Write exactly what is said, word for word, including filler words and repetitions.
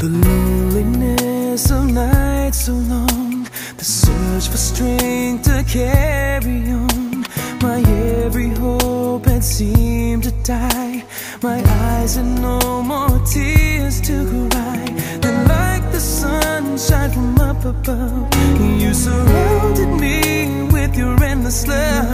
The loneliness of nights so long, the search for strength to carry on. My every hope had seemed to die. My eyes had no more tears to cry. Then like the sunshine from up above, you surrounded me with your endless love.